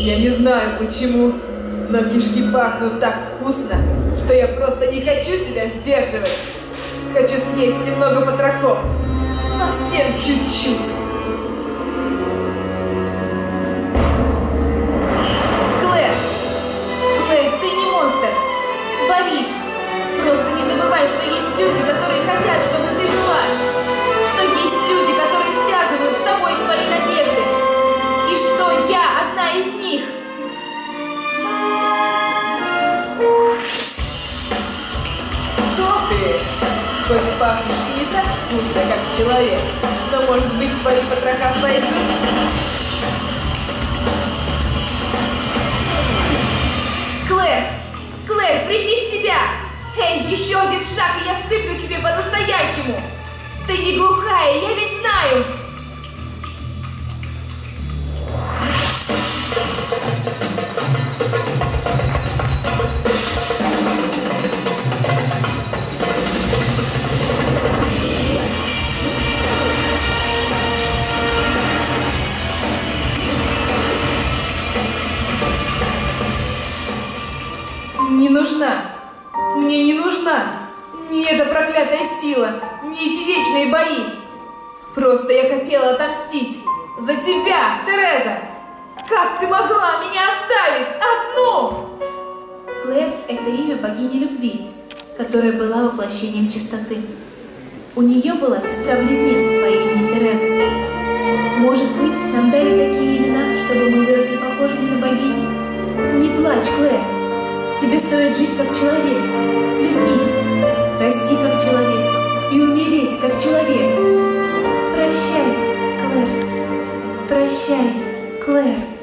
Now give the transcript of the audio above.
Я не знаю почему, но кишки пахнут так вкусно, что я просто не хочу себя сдерживать. Хочу съесть немного потрохов. Совсем чуть-чуть. Клэр! Клэр, ты не монстр. Борис! Просто не забывай, что есть люди, которые хотят, чтобы ты жила. Что есть люди, которые связывают с тобой свои надежды. И что я одна из них. Кто ты? Хоть пахнешь не так вкусно, как человек, но, может быть, твои потроха сойдут. Клэр! Клэр, приди в себя! Эй, еще один шаг, и я всыплю тебе по-настоящему! Ты не глухая, я ведь знаю! Не нужна. Мне не нужна. Ни эта проклятая сила, ни эти вечные бои. Просто я хотела отомстить. За тебя, Тереза. Как ты могла меня оставить одну? Клэр – это имя богини любви, которая была воплощением чистоты. У нее была сестра-близнец по имени Тереза. Может быть, нам дали такие имена, чтобы мы выросли похожими на богинь? Не плачь, Клэр. Тебе стоит жить как человек, с людьми, расти как человек и умереть как человек. Прощай, Клэр. Прощай, Клэр.